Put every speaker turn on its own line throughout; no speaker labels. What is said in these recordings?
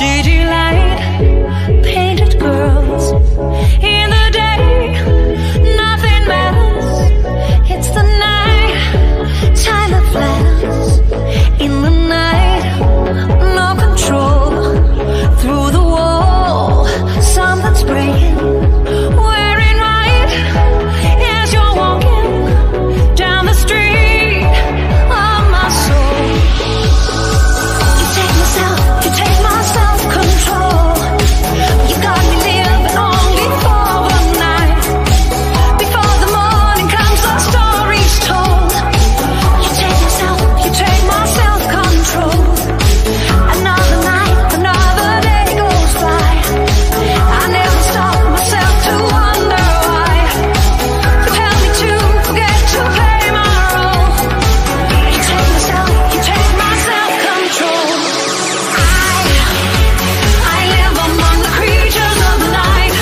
City light, painted girls. In the day, nothing matters. It's the night, time that flatters. In the night, no control. Through the wall, something's breaking. Wearing white as you're walking down the street of my soul. You take myself, you take my self-control. You got me living only for one night. Before the morning comes, the story's told. You take yourself, you take my self-control. Another night, another day goes by. I never stop myself to wonder why. You tell me to forget to play my role. You take myself, you take my self-control. I live among the creatures of the night.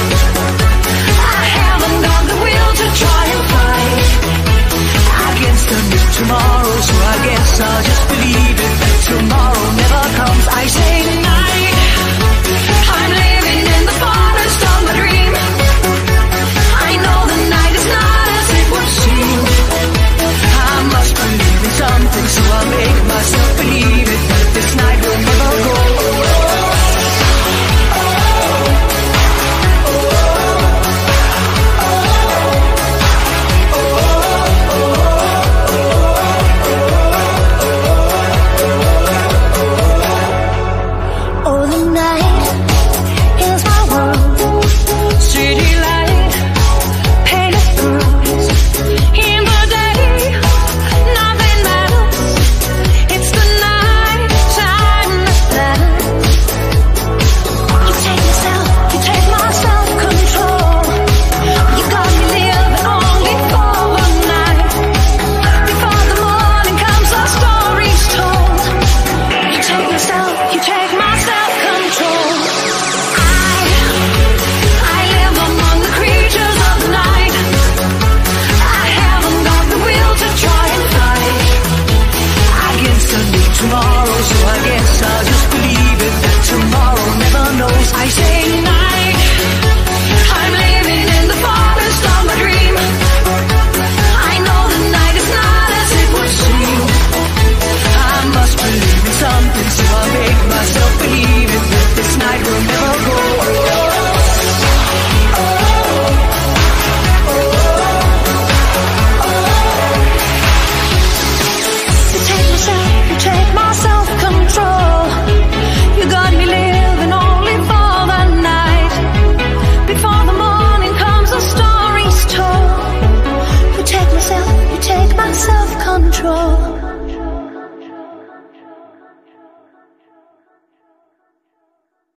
I haven't got the will to try and fight against the new tomorrow.